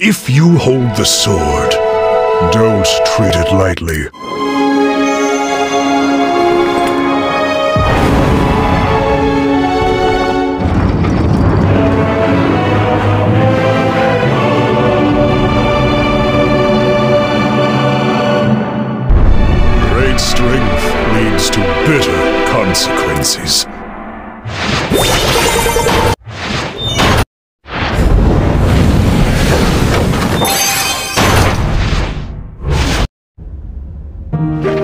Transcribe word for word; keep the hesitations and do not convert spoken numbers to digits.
If you hold the sword, don't treat it lightly. Great strength leads to bitter consequences. You